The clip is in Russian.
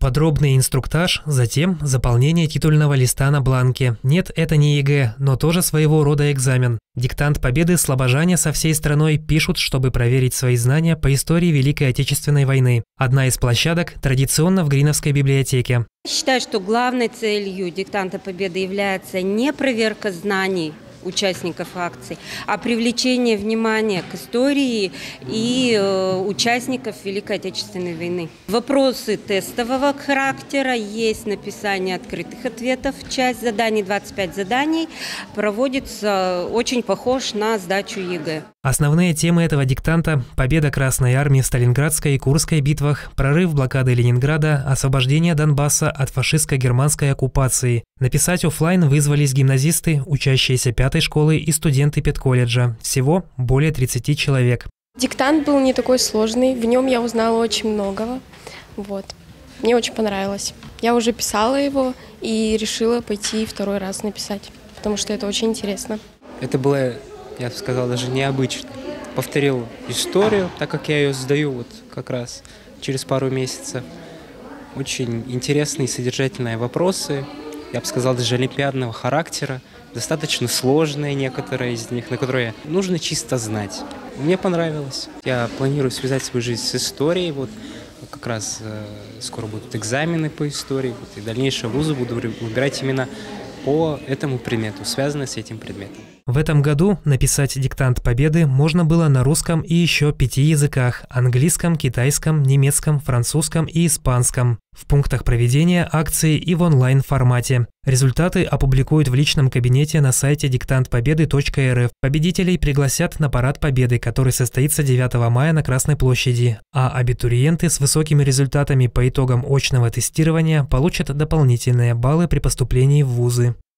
Подробный инструктаж, затем заполнение титульного листа на бланке. Нет, это не ЕГЭ, но тоже своего рода экзамен. Диктант Победы слобожане со всей страной пишут, чтобы проверить свои знания по истории Великой Отечественной войны. Одна из площадок традиционно в Гриновской библиотеке. Считаю, что главной целью диктанта Победы является не проверка знаний участников акций, а привлечение внимания к истории и участников Великой Отечественной войны. Вопросы тестового характера, есть написание открытых ответов, часть заданий, 25 заданий, проводится очень похож на сдачу ЕГЭ. Основные темы этого диктанта – победа Красной Армии в Сталинградской и Курской битвах, прорыв блокады Ленинграда, освобождение Донбасса от фашистско-германской оккупации. Написать офлайн вызвались гимназисты, учащиеся 5-й школы и студенты педколледжа. Всего более 30 человек. Диктант был не такой сложный, в нем я узнала очень многого. Мне очень понравилось. Я уже писала его и решила пойти второй раз написать, потому что это очень интересно. Это было, я бы сказал, даже необычно. Повторил историю, так как я ее сдаю как раз через пару месяцев. Очень интересные и содержательные вопросы, я бы сказал, даже олимпиадного характера. Достаточно сложные некоторые из них, на которые нужно чисто знать. Мне понравилось. Я планирую связать свою жизнь с историей. Как раз скоро будут экзамены по истории. И дальнейшие вузы буду выбирать именно по этому предмету, связанные с этим предметом. В этом году написать диктант Победы можно было на русском и еще 5 языках – английском, китайском, немецком, французском и испанском. В пунктах проведения акции и в онлайн-формате. Результаты опубликуют в личном кабинете на сайте диктантпобеды.рф. Победителей пригласят на Парад Победы, который состоится 9 мая на Красной площади, а абитуриенты с высокими результатами по итогам очного тестирования получат дополнительные баллы при поступлении в вузы.